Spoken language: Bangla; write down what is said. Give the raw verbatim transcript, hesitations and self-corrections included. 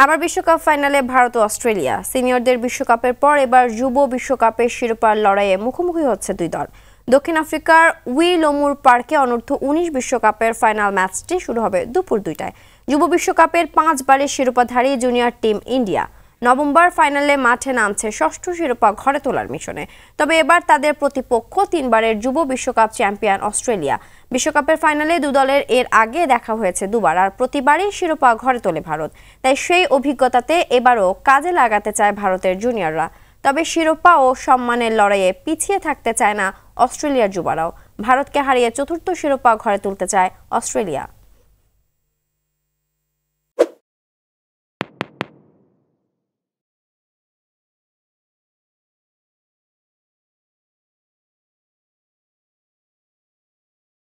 আবার বিশ্বকাপ ফাইনালে ভারত ও অস্ট্রেলিয়া। সিনিয়রদের বিশ্বকাপের পর এবার যুব বিশ্বকাপের শিরোপার লড়াইয়ে মুখোমুখি হচ্ছে দুই দল। দক্ষিণ আফ্রিকার উইলমুর পার্কে অনূর্ধ্ব উনিশ বিশ্বকাপের ফাইনাল ম্যাচটি শুরু হবে দুপুর দুইটায়। যুব বিশ্বকাপের পাঁচবারের শিরোপাধারী জুনিয়র টিম ইন্ডিয়া নভেম্বর ফাইনালে মাঠে নামছে ষষ্ঠ শিরোপা ঘরে তোলার মিশনে। তবে এবার তাদের প্রতিপক্ষ তিনবারের যুব বিশ্বকাপ চ্যাম্পিয়ন অস্ট্রেলিয়া। বিশ্বকাপের ফাইনালে দু দলের এর আগে দেখা হয়েছে দুবার, আর প্রতিবারই শিরোপা ঘরে তোলে ভারত। তাই সেই অভিজ্ঞতাতে এবারও কাজে লাগাতে চায় ভারতের জুনিয়ররা। তবে শিরোপা ও সম্মানের লড়াইয়ে পিছিয়ে থাকতে চায় না অস্ট্রেলিয়ার যুবারাও। ভারতকে হারিয়ে চতুর্থ শিরোপা ঘরে তুলতে চায় অস্ট্রেলিয়া।